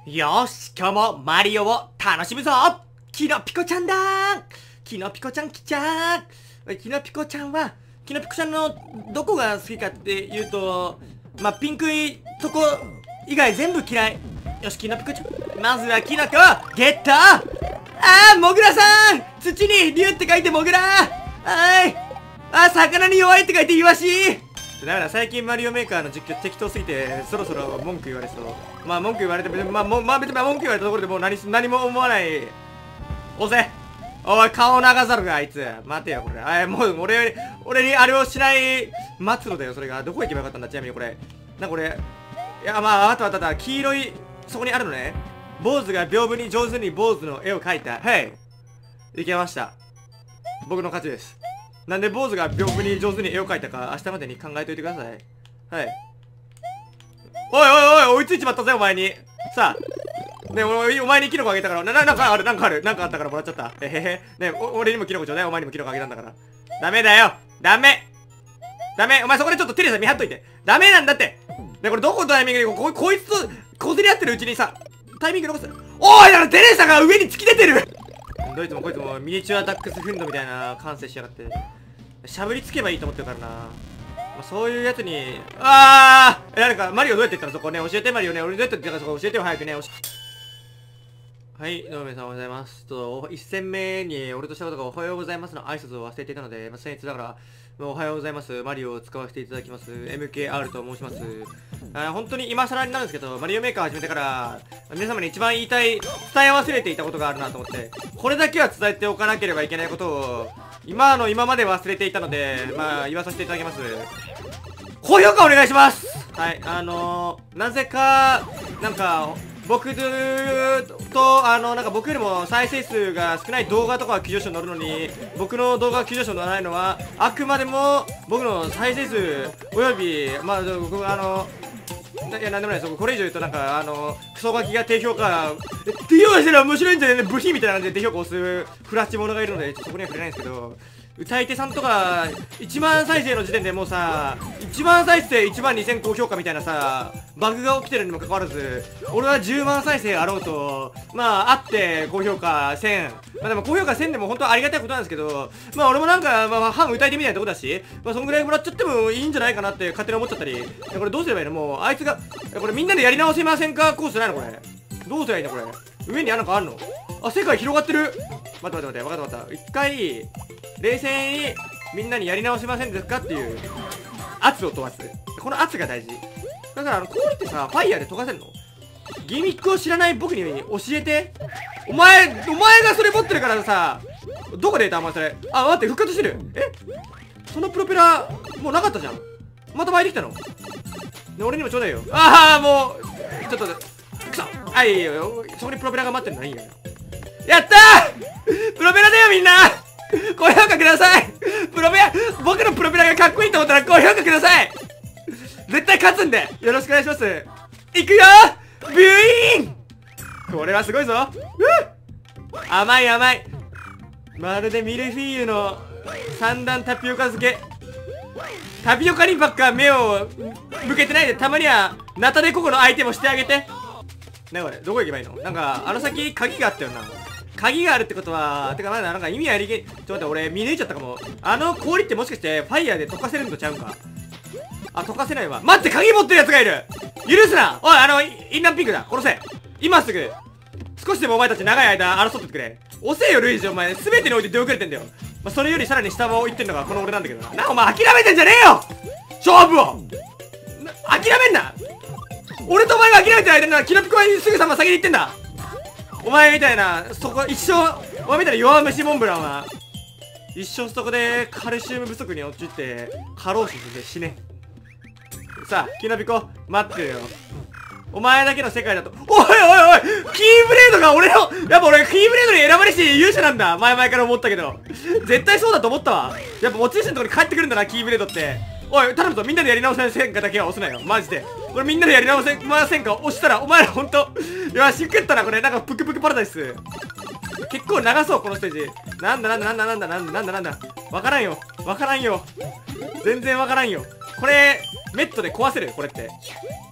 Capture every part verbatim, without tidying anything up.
よし、今日もマリオを楽しむぞ。キノピコちゃんだー。キノピコちゃん来ちゃー。キノピコちゃんは、キノピコちゃんのどこが好きかっていうと、まあ、ピンクいとこ以外全部嫌い。よし、キノピコちゃん。まずはキノコ、ゲット。あー、モグラさん、土に竜って書いてモグラ。はい。あー、魚に弱いって書いてイワシ。だから最近マリオメーカーの実況適当すぎてそろそろ文句言われそう。まあ文句言われてもまあもまあ別に文句言われたところでもう何何も思わない。押せ。おい顔流さるかあいつ。待てよこれ。あもう俺俺にあれをしない末路だよそれが。どこ行けばよかったんだちなみにこれ。なこれいやまああとあとあと黄色いそこにあるのね。坊主が屏風に上手に坊主の絵を描いた。はいいけました。僕の勝ちです。なんで坊主が屏風に上手に絵を描いたか明日までに考えといてください。はい。おいおいおい追いついちまったぜお前に。さあねおお前にキノコあげたからななんかあるなんかあるなんかあったからもらっちゃった。へへへねお俺にもキノコちょうだい。お前にもキノコあげたんだから。ダメだよダメダメお前そこでちょっとテレサ見張っといて。ダメなんだってねこれどこのタイミングでここいつとこすり合ってるうちにさタイミング残す。おいだからテレサが上に突き出てる。どいつもこいつもミニチュアダックスフンドみたいな感性しやがってしゃぶりつけばいいと思ってるからな。まあ、そういうやつにああなんかマリオどうやって行ったのそこね教えてマリオね俺どうやって行ったかそこ教えてよ早くね。はいどうも皆さんおはようございます。ちょっといっ戦目に俺としたことがおはようございますの挨拶を忘れていたのでまあ僭越だからおはようございますマリオを使わせていただきます エムケーアール と申します。あ本当に今更になるんですけどマリオメーカー始めてから皆様に一番言いたい伝え忘れていたことがあるなと思ってこれだけは伝えておかなければいけないことを今の今まで忘れていたのでまあ言わさせていただきます。高評価お願いします。はいあのー、なぜかなんか僕とあのなんか僕よりも再生数が少ない動画とかは急上昇に乗るのに僕の動画が急上昇に乗らないのはあくまでも僕の再生数およびまあ僕あのいやなんでもないですこれ以上言うとなんかあのクソガキが低評価低評価してるら面白いんじゃね部品みたいな感じで低評価を押すフラッチ者がいるのでちょっとそこには触れないんですけど歌い手さんとかいちまん再生の時点でもうさいちまん再生いちまんにせん高評価みたいなさバグが起きてるにもかかわらず俺はじゅうまん再生あろうとまああって高評価せんまあでも高評価せんでも本当はありがたいことなんですけどまあ俺もなんかまあ反歌い手みたいなとこだしまあそんぐらいもらっちゃってもいいんじゃないかなって勝手に思っちゃったりこれどうすればいいのもうあいつがこれみんなでやり直せませんかコースじゃないのこれどうすればいいのこれ上にあなんかあんのあ世界広がってる待って待って待って分かった分かった一回冷静にみんなにやり直せませんですかっていう圧を問わすこの圧が大事だからあの氷ってさファイヤーで溶かせるのギミックを知らない僕に教えてお前お前がそれ持ってるからさどこで得たお前それあ待って復活してるえそのプロペラもうなかったじゃんまた湧いてきたのね俺にもちょうだいよああもうちょっとくそあいいよそこにプロペラが待ってるのはいいよやったープロペラだよみんな高評価くださいプロペラ僕のプロペラがかっこいいと思ったら高評価ください絶対勝つんでよろしくお願いします。いくよービューインこれはすごいぞ甘い甘いまるでミルフィーユの三段タピオカ漬けタピオカにばっか目を向けてないでたまにはナタデココの相手もしてあげてねこれどこ行けばいいのなんかあの先鍵があったよな鍵があるってことはてかまだなんか意味ありげちょっと待って俺見抜いちゃったかもあの氷ってもしかしてファイヤーで溶かせるのちゃうんかあ溶かせないわ待って鍵持ってるやつがいる許すなおいあのインナーピンクだ殺せ今すぐ少しでもお前たち長い間争っててくれ遅えよルイージお前全てにおいて出遅れてんだよまあ、それよりさらに下を行ってんのがこの俺なんだけどななお前諦めてんじゃねえよ勝負を諦めんな俺とお前が諦めてる間になキノピコはすぐさま先に行ってんだお前みたいなそこ一生お前みたいな弱虫モンブランは一生そこでカルシウム不足に陥って過労死して死ねさあキノピコ待ってるよお前だけの世界だとおいおいおいキーブレードが俺のやっぱ俺キーブレードに選ばれし勇者なんだ前々から思ったけど絶対そうだと思ったわやっぱ持ち主のところに帰ってくるんだなキーブレードっておい頼むぞみんなでやり直せませんかだけは押すなよマジでこれみんなでやり直せませんか押したらお前らほんとよし食ったなこれなんかプクプクパラダイス結構長そうこのステージなんだなんだなんだなんだなんだなんだなんだわからんよわからんよ全然わからんよこれメットで壊せるこれって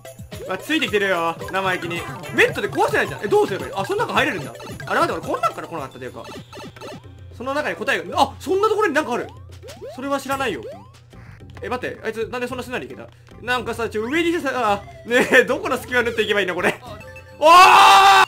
あ、ついてきてるよ、生意気に。メットで壊せないじゃん。え、どうすればいい？あ、その中入れるんだ。あれ待って、俺こんなんから来なかったというか。その中に答えが、あ、そんなところになんかある。それは知らないよ。え、待って、あいつなんでそんなすんなりいけた？なんかさ、ちょ、上にさ、ねえ、どこの隙間縫っていけばいいのこれ。おー！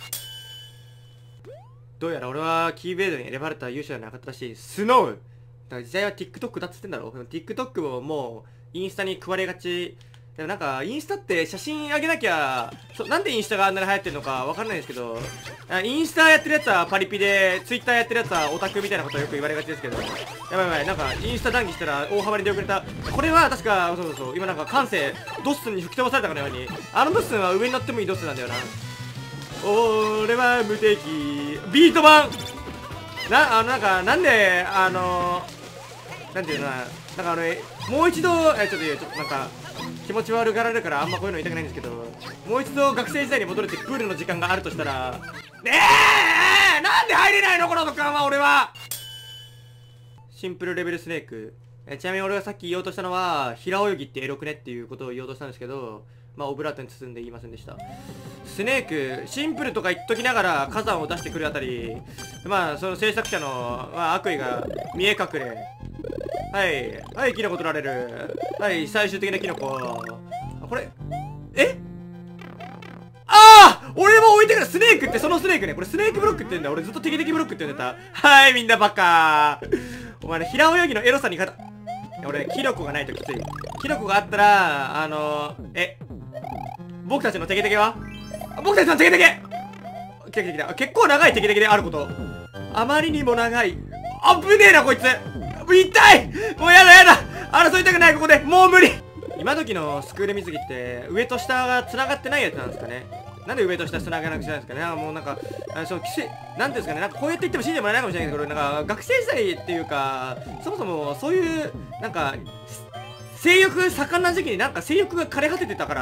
どうやら俺はキーベイドに選ばれた勇者じゃなかったらしい。スノー。だから時代は TikTok だっつってんだろ。TikTok ももうインスタに食われがち。でもなんかインスタって写真上げなきゃ、そなんでインスタがあんなに流行ってるのかわかんないですけど、インスタやってるやつはパリピで、ツイッターやってるやつはオタクみたいなことをよく言われがちですけど、やばいやばい、なんかインスタ談義したら大幅に出遅れた。これは確か、そうそうそう、今なんか感性ドッスンに吹き飛ばされたかのように、あのドッスンは上に乗ってもいいドッスンなんだよな。俺は無敵ビート版な、あのなんかなんであのなんていうのな、なんかあれもう一度えちょっといやちょっとなんか気持ち悪がられるからあんまこういうの言いたくないんですけど、もう一度学生時代に戻れてプールの時間があるとしたら、ねえなんで入れないのこの時間は。俺はシンプルレベルスネーク。えちなみに俺がさっき言おうとしたのは平泳ぎってエロくねっていうことを言おうとしたんですけど、まあオブラートに包んで言いませんでした。スネークシンプルとか言っときながら火山を出してくるあたり、まあその制作者の、まあ、悪意が見え隠れ。はいはいキノコ取られる。はい最終的なキノコ。これえああ俺も置いてくる。スネークってそのスネークね。これスネークブロックって言うんだ。俺ずっとテキテキブロックって言うんだった。はいみんなバカー。お前ね平泳ぎのエロさに勝た俺キノコがないときつい。キノコがあったらあのー、え僕たちのテケテケは僕たちのテケテケテケテケだ。結構長いテケテケであること。あまりにも長い。あぶねえなこいつ。痛いもうやだやだ争いたくない。ここでもう無理。今時のスクール水着って上と下が繋がってないやつなんですかね。なんで上と下繋がなくちゃなんですかね。なんかもうなんかあそう規制なんていうんですかね。なんかこうやって言っても信じてもらえないかもしれないけど、なんか学生時代っていうかそもそもそういうなんか性欲盛んな時期になんか性欲が枯れ果ててたから、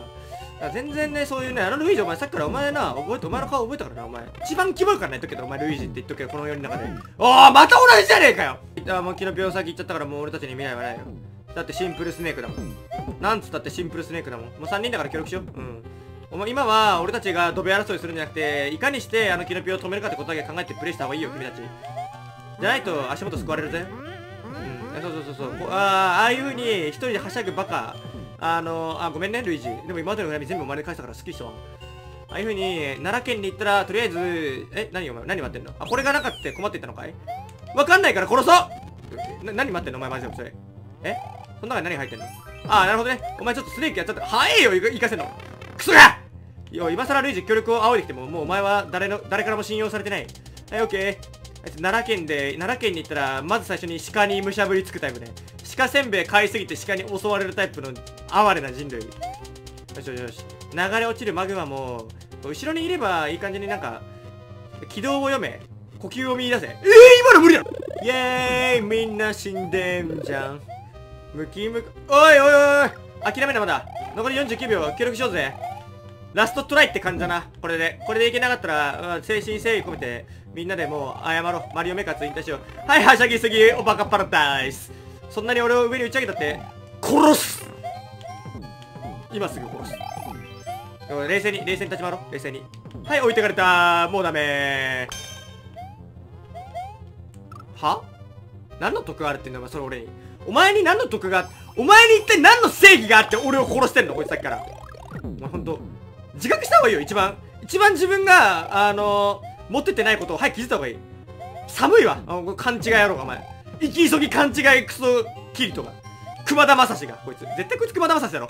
全然ねそういうね、あのルイージお前さっきからお前な覚えて、お前の顔覚えたからな。お前一番キモいからね言っとくけど、お前ルイージって言っとくけどこの世の中で。おおまた同じじゃねえかよ。あもう昨日病先行っちゃったからもう俺たちに未来はないよ。だってシンプルスネークだもん。なんつったってシンプルスネークだもん。もうさんにんだから協力しよう。うんお前今は俺たちがドベ争いするんじゃなくて、いかにしてあのキノピオを止めるかってことだけ考えてプレイした方がいいよ君たち。じゃないと足元救われるぜ。うんそうそうそうそう。ああああいう風に一人ではしゃぐバカ。あのあごめんねルイージ。でも今までの恨み全部お前に返したからすっきりしたわ。ああいう風に奈良県に行ったらとりあえずえ何お前何待ってんの。あこれがなかった困っていったのかい。わかんないから殺そうな。何待ってんのお前マジでそれ。えその中に何入ってんの。ああなるほどね。お前ちょっとスネークやっちゃった。早えよ行かせんのクソが。よ今更ルイージ協力を仰いできてももうお前は誰の誰からも信用されてない。はいオッケー。あいつ奈良県で奈良県に行ったらまず最初に鹿にむしゃぶりつくタイプね。鹿せんべい買いすぎて鹿に襲われるタイプの哀れな人類。よしよしよし。流れ落ちるマグマも後ろにいればいい感じになんか軌道を読め呼吸を見出せ。えー、今の無理だろ。イエーイみんな死んでんじゃん。ムキムキおいおいおいおい諦めなまだ残りよんじゅうきゅうびょう協力しようぜ。ラストトライって感じだな。これでこれでいけなかったら、うん、誠心誠意込めてみんなでもう謝ろう。マリオメカツ引退しよう。はいはしゃぎすぎおバカパラダイス。そんなに俺を上に打ち上げたって殺す。今すぐ殺す。冷静に冷静に立ち回ろう。冷静に。はい置いてかれた。もうダメは。何の得があるってんだお前それ俺に。お前に何の得がお前に一体何の正義があって俺を殺してんのこいつさっきから。お前ほんと自覚した方がいいよ。一番一番自分があのー、持ってってないことをはい気づいた方がいい。寒いわあの勘違いやろうがお前。生き急ぎ勘違いクソキリトが熊田正史がこいつ絶対こいつ熊田正史だろ。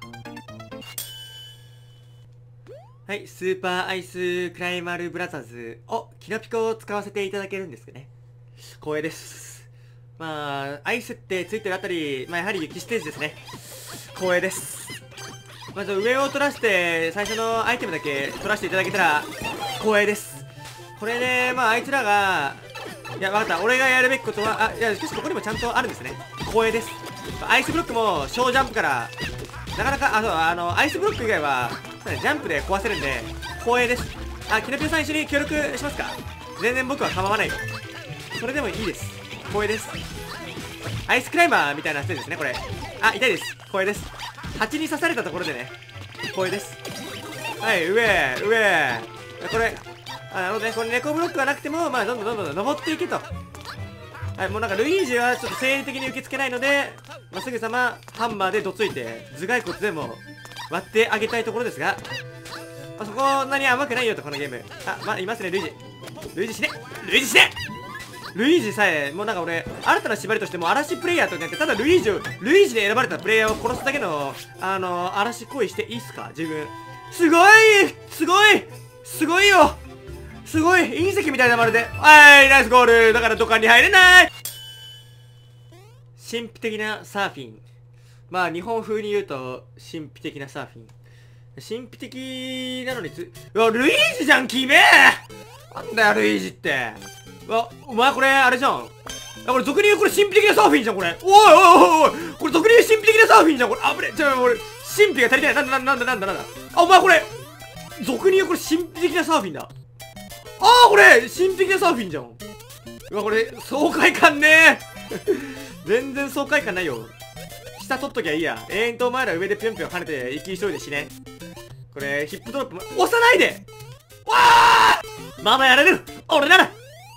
はいスーパーアイスクライマルブラザーズおキノピコを使わせていただけるんですかね。光栄です。まあアイスってついてるあたりまあやはり雪ステージですね。光栄です。まず上を取らせて最初のアイテムだけ取らせていただけたら光栄です。これでまああいつらがいや分かった俺がやるべきことはあいやしかしここにもちゃんとあるんですね。光栄です。アイスブロックも小ジャンプからなかなかあそうあのアイスブロック以外はジャンプで壊せるんで光栄です。あキノピオさん一緒に協力しますか。全然僕は構わないよ。それでもいいです。光栄です。アイスクライマーみたいなステージですねこれ。あ痛いです。光栄です。蜂に刺されたところでね光栄です。 はい、上、上。これ、あ、なるほどね。これ猫ブロックがなくても、まあ、どんどんどんどん登っていけと。はい、もうなんか、ルイージはちょっと生理的に受け付けないので、まあ、すぐさま、ハンマーでどついて、頭蓋骨でも割ってあげたいところですが、まあ、そこんなに甘くないよと、このゲーム。あ、まあ、いますね、ルイージ。ルイージ死ねルイージ死ねルイージさえ、もうなんか俺、新たな縛りとしても嵐プレイヤーとなって、ただルイージを、ルイージで選ばれたプレイヤーを殺すだけの、あのー、嵐行為していいっすか自分。すごいすごいすごいよすごい隕石みたいなまるで。はい、ナイスゴール。だから土管に入れない。神秘的なサーフィン。まあ、日本風に言うと、神秘的なサーフィン。神秘的なのにつ、うわ、ルイージじゃん、キメーなんだよ、ルイージって。うわ、お前これ、あれじゃん。これ、俗に言うこれ、神秘的なサーフィンじゃん、これ。おいおいおいおいこれ、俗に言う神秘的なサーフィンじゃん、これ。あぶね、ちょ、俺、神秘が足りてない。なんだなんだなんだなんだなんだ。あ、お前これ、俗に言うこれ、神秘的なサーフィンだ。あー、これ、神秘的なサーフィンじゃん。うわ、これ、爽快感ねー。全然爽快感ないよ。下取っときゃいいや。永遠とお前ら上でぴょんぴょん跳ねて、生き急いで死ね。これ、ヒップドロップも、押さないでわーまだやれる俺なら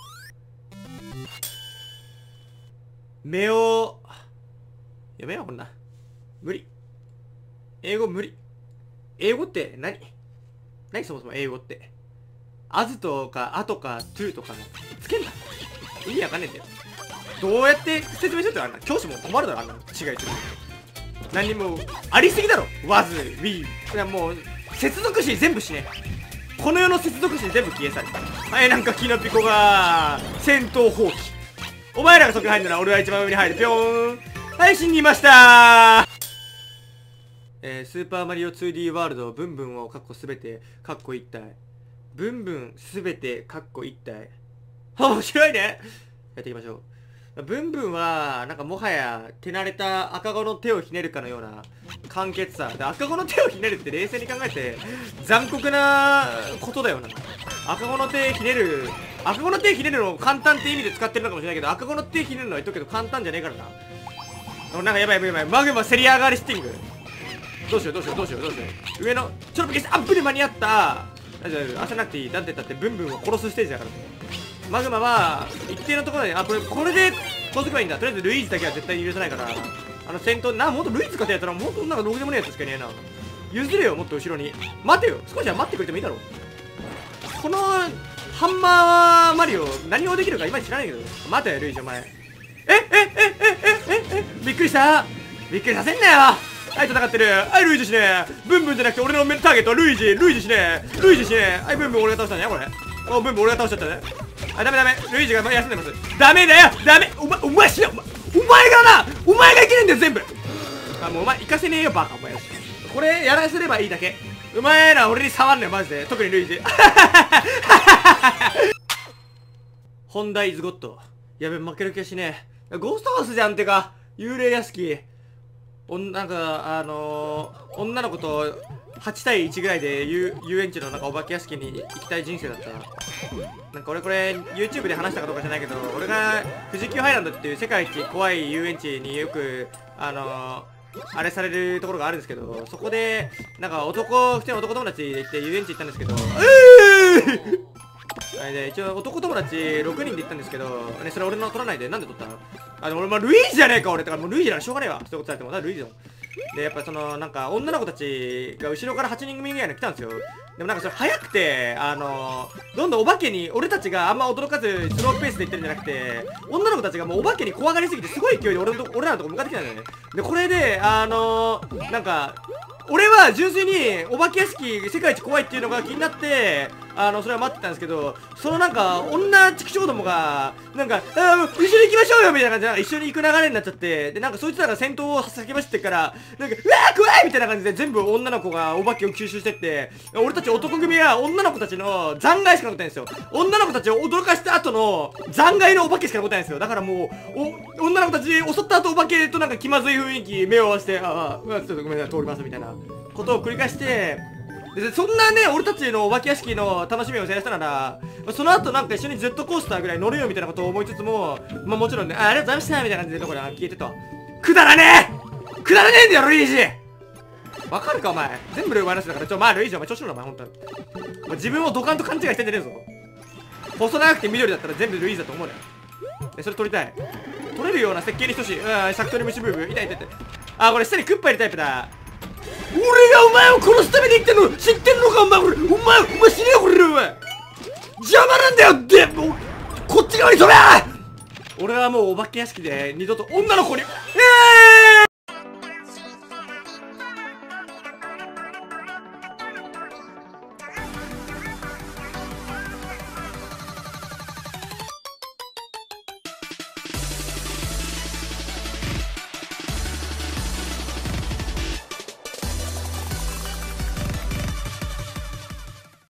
目を、やめよう、こんな。無理。英語無理。英語って何何そもそも英語って。アズとか、アとか、トゥとかの。つけんな。意味わかんねえんだよ。どうやって説明しようってあんな。教師も困るだろ、あんなの。違いする。何にも、ありすぎだろ。ワズ、ウィー。これはもう、接続詞全部しね。この世の接続詞全部消え去る。はい、なんかキノピコが、戦闘放棄。お前らがそこに入るなら俺は一番上に入る。ぴょーん。はい、死にましたー。えー、スーパーマリオ ツーディー ワールド、ブンブンをカッコすべて、カッコ一体。ブンブンすべて、カッコ一体。面白いね。やっていきましょう。ブンブンは、なんかもはや、手慣れた赤子の手をひねるかのような簡潔さ。で、赤子の手をひねるって冷静に考えて、残酷なことだよな。赤子の手ひねる、赤子の手ひねるのを簡単って意味で使ってるのかもしれないけど、赤子の手ひねるのは言っとくけど簡単じゃねえからな。なんかやばいやばいやばい。マグマセリ上がりスティング。どうしようどうしようどうしようどうしよう。上の、ちょっと消して、アップで間に合った。大丈夫、焦らなくていい。だってだってブンブンを殺すステージだから。マグマは、一定のところで、あ、これ、これで、こうすればいいんだ。とりあえずルイージだけは絶対に許さないから、あの戦闘、な、もっとルイージかってやったら、もっとなんかろくでもねえやつしかいねえな。譲れよ、もっと後ろに。待てよ、少しは待ってくれてもいいだろう。この、ハンマーマリオ、何をできるかいまいち知らないけど。待てよ、ルイージお前。え、え、え、え、え、え、え、びっくりしたびっくりさせんなよはい、戦ってる。はい、ルイージしねえ。ブンブンじゃなくて俺のターゲットはルイージ。ルイージしねえ。ルイージしねえ。はい、ブンブン俺が倒したんだよ、これ。お、ブンブン俺が倒しちゃったね。あ、ダメダメ。ルイージが休んでます。ダメだよダメお前、お前死ねお前、お前がなお前が生きるんだよ、全部あ、もうお前、行かせねえよ、バカ、お前。これ、やらせればいいだけ。お前ら俺に触んねよ、マジで。特にルイージ。本題イズゴッド。やべ、負ける気がしねえ。ゴーストハウスじゃんってか。幽霊屋敷。おん、なんか、あのー、女の子とはちたいいちぐらいで遊遊園地のなんかお化け屋敷に行きたい人生だった。なんか俺これ YouTube で話したかどうかじゃないけど、俺が富士急ハイランドっていう世界一怖い遊園地によく、あのー、あれされるところがあるんですけど、そこで、なんか男、普通の男友達で行って遊園地行ったんですけど、えーあれで、一応男友達ろくにんで行ったんですけど、ね、それ俺の取らないで、なんで取ったのあの、俺、まあ、ルイージじゃねえか、俺。だからもうルイージならしょうがねえわ。そういうことされても、だルイージだもん。で、やっぱその、なんか、女の子たちが後ろからはちにん組ぐらいの来たんですよ。でもなんかそれ早くて、あのー、どんどんお化けに、俺たちがあんま驚かず、スローペースで行ってるんじゃなくて、女の子たちがもうお化けに怖がりすぎて、すごい勢いで俺のとこ、俺らのとこ向かってきたんだよね。で、これで、あのー、なんか、俺は純粋にお化け屋敷世界一怖いっていうのが気になってあのそれは待ってたんですけど、そのなんか女畜生どもがなんかあ一緒に行きましょうよみたいな感じで一緒に行く流れになっちゃって、でなんかそいつらが戦闘を先走ってからなんかうわー怖いみたいな感じで全部女の子がお化けを吸収してって、俺たち男組は女の子たちの残骸しか残ってないんですよ。女の子たちを驚かした後の残骸のお化けしか残ってないんですよ。だからもうお女の子たち襲った後お化けとなんか気まずい雰囲気目を合わせて、ああちょっとごめんなさい通りますみたいなことを繰り返して、でそんなね俺たちのお化け屋敷の楽しみを制したなら、その後なんか一緒にジェットコースターぐらい乗るよみたいなことを思いつつも、まあもちろんね、あありがとうございましたみたいな感じでところで消えてた。くだらねえくだらねえんだよルイージわかるかお前。全部ルイマイナスだから。ちょ、まあルイージお前調子乗るなお前、ほんとに。お前自分をドカンと勘違いしてんじゃねえぞ。細長くて緑だったら全部ルイージだと思うね。で、それ取りたい。取れるような設計に等しい。うん、シャクトリムシブーブ。痛い痛い痛い。あ、これ下にクッパいるタイプだ。俺がお前を殺すために生きてるの知ってるのかお前これ。お前、お前死ねよこれお前。邪魔なんだよってもうこっち側に飛べ。俺はもうお化け屋敷で二度と女の子にえ